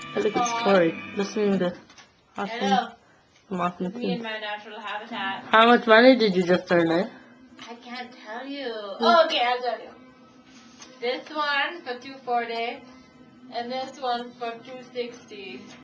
That's a good story. Listening to Hello. awesome Me in my natural habitat. How much money did you just earn, eh? I can't tell you. Oh, okay, I'll tell you. This one for 240 and this one for 260.